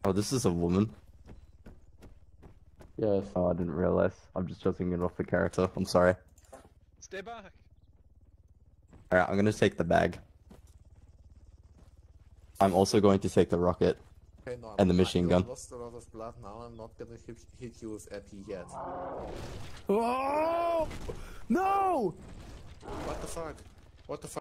Oh, this is a woman. Yes. Oh, I didn't realize. I'm just judging it off the character. I'm sorry. Stay back. Alright, I'm gonna take the bag. I'm also going to take the rocket Okay, no, and the machine you gun. lost a lot of blood now. I'm not gonna hit you with AP yet. Oh! No! What the fuck? What the fuck?